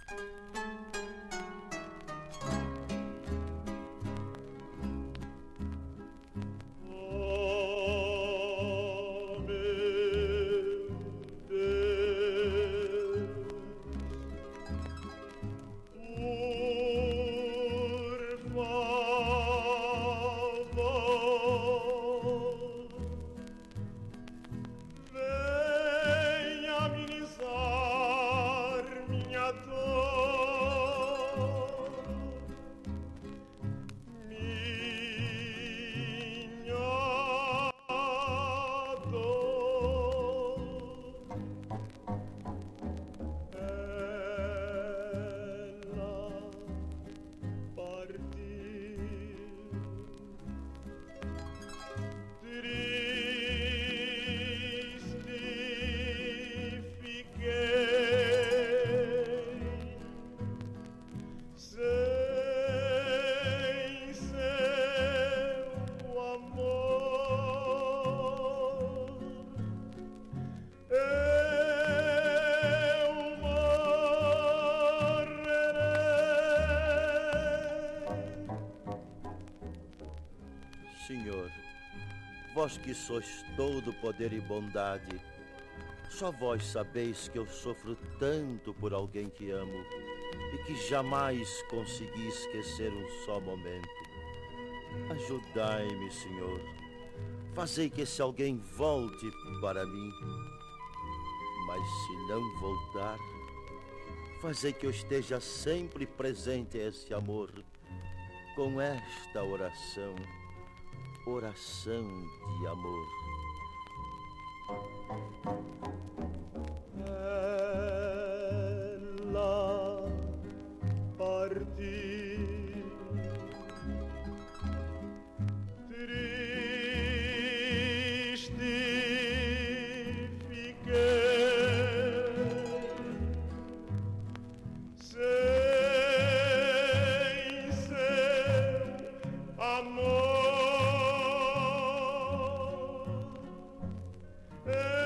Senhor, vós que sois todo poder e bondade, só vós sabeis que eu sofro tanto por alguém que amo e que jamais consegui esquecer um só momento. Ajudai-me, Senhor. Fazei que esse alguém volte para mim. Mas se não voltar, fazei que eu esteja sempre presente a esse amor com esta oração. Oração de amor. Ela partiu, triste fiquei, sem seu amor.